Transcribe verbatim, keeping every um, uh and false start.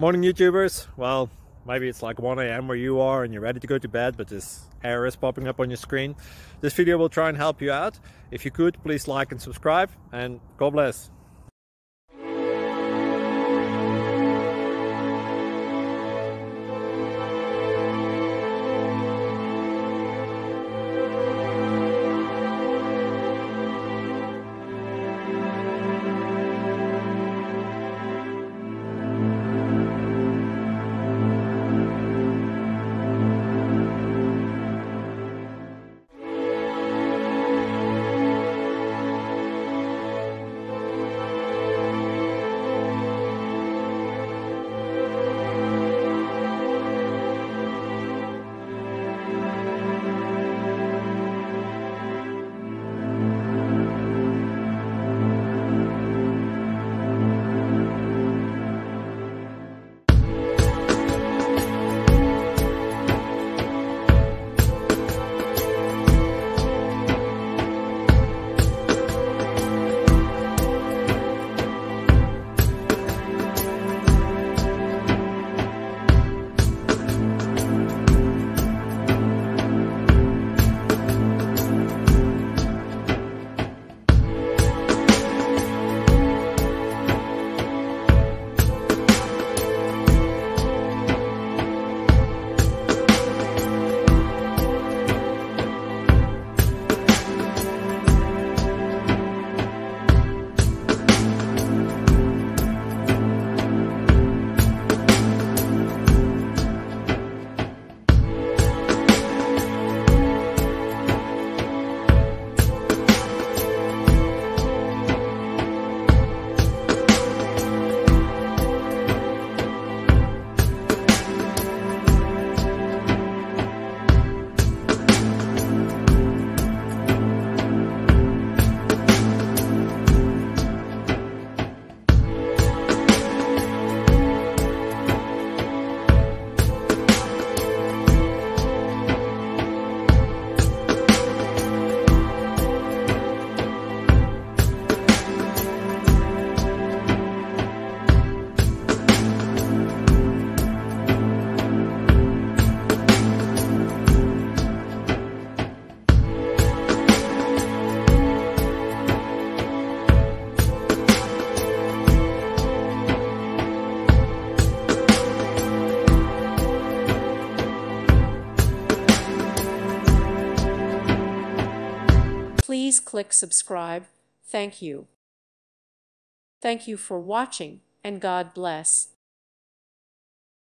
Morning YouTubers. Well, maybe it's like one A M where you are and you're ready to go to bed, but this error is popping up on your screen. This video will try and help you out. If you could, please like and subscribe, and God bless. Please click subscribe. Thank you. Thank you for watching, and God bless.